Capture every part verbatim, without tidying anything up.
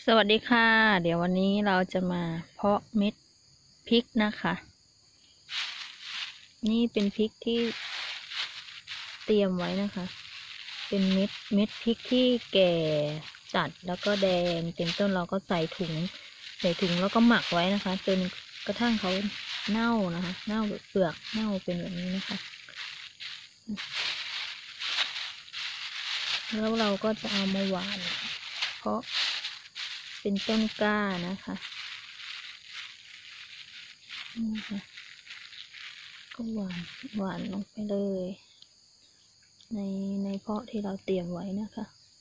สวัสดีค่ะเดี๋ยววันนี้เราจะมาเพาะเม็ดพริกนะคะนี่เป็นพริกที่เตรียมไว้นะคะเป็นเม็ดเม็ดพริกที่แก่จัดแล้วก็แดงเต็มต้นเราก็ใส่ถุงใส่ถุงแล้วก็หมักไว้นะคะจนกระทั่งเขาเน่านะคะเน่าเปลือกเน่าเป็นแบบนี้นะคะแล้วเราก็จะเอามาหว่านเพราะเป็นต้นกล้านะคะนี่ค่ะก็หวานหวานลงไปเลยในในเพาะที่เราเตรียมไว้นะคะ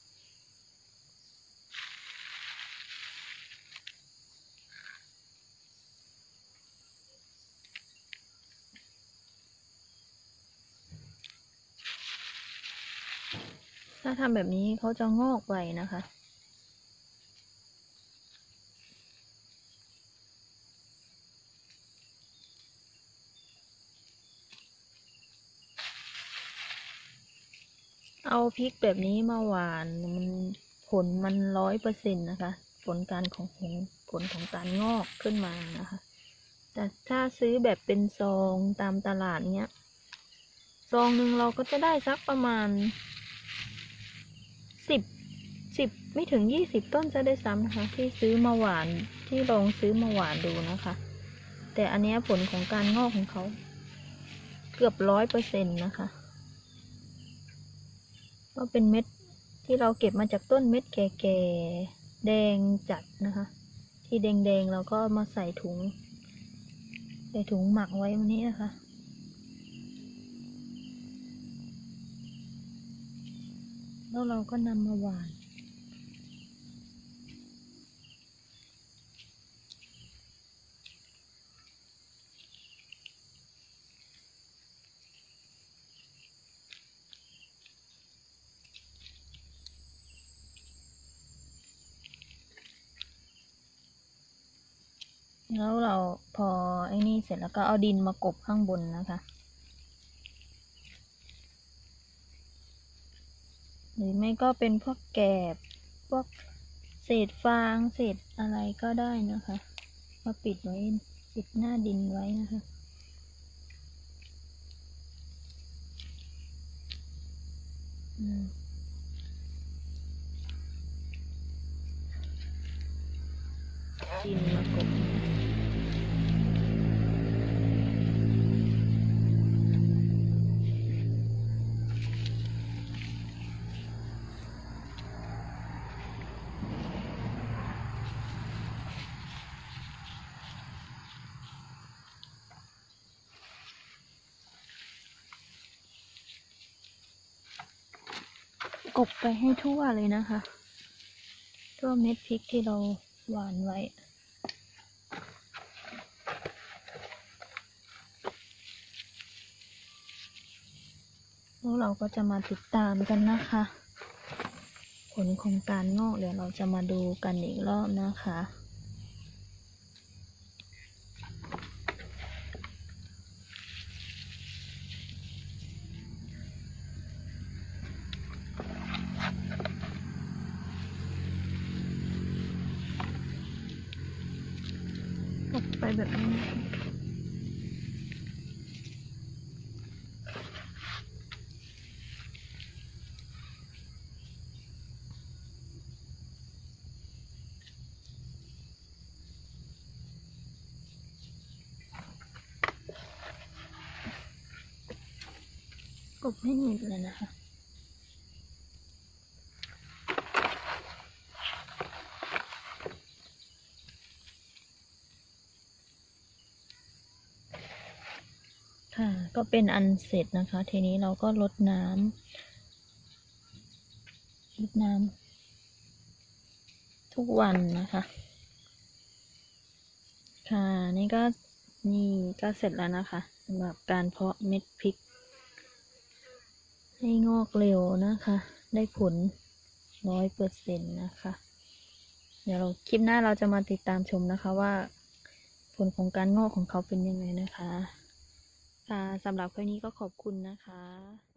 ถ้าทำแบบนี้เขาจะงอกไวนะคะเอาพริกแบบนี้มาหวานมันผลมันร้อยเปอร์เซ็นต์นะคะผลการของผลของการงอกขึ้นมานะคะแต่ถ้าซื้อแบบเป็นซองตามตลาดเนี้ยซองหนึ่งเราก็จะได้สักประมาณสิบสิบไม่ถึงยี่สิบต้นจะได้ซ้ำนะคะที่ซื้อมาหวานที่ลองซื้อมาหวานดูนะคะแต่อันนี้ผลของการงอกของเขาเกือบร้อยเปอร์เซ็นต์นะคะก็เป็นเม็ดที่เราเก็บมาจากต้นเม็ดแก่ๆแดงจัดนะคะที่แดงๆเราก็มาใส่ถุงใส่ถุงหมักไว้วันนี้นะคะแล้วเราก็นำมาหว่านแล้วเราพอไอ้นี่เสร็จแล้วก็เอาดินมากบข้างบนนะคะหรือไม่ก็เป็นพวกแกบพวกเศษฟางเศษอะไรก็ได้นะคะมาปิดไว้ปิดหน้าดินไว้นะคะดินมากบกบไปให้ทั่วเลยนะคะทั่วเม็ดพริกที่เราหว่านไว้แล้วเราก็จะมาติดตามกันนะคะผลของการงอกเดี๋ยวเราจะมาดูกันอีกรอบนะคะกบไปแบบนี้กบให้หมดเลยนะคะค่ะก็เป็นอันเสร็จนะคะทีนี้เราก็รดน้ำรดน้ำทุกวันนะคะค่ะนี่ก็นี่ก็เสร็จแล้วนะคะสำหรับการเพาะเม็ดพริกให้งอกเร็วนะคะได้ผลร้อยเปอร์เซ็นต์นะคะเดี๋ยวเราคลิปหน้าเราจะมาติดตามชมนะคะว่าผลของการงอกของเขาเป็นยังไงนะคะค่ะสำหรับคลิปนี้ก็ขอบคุณนะคะ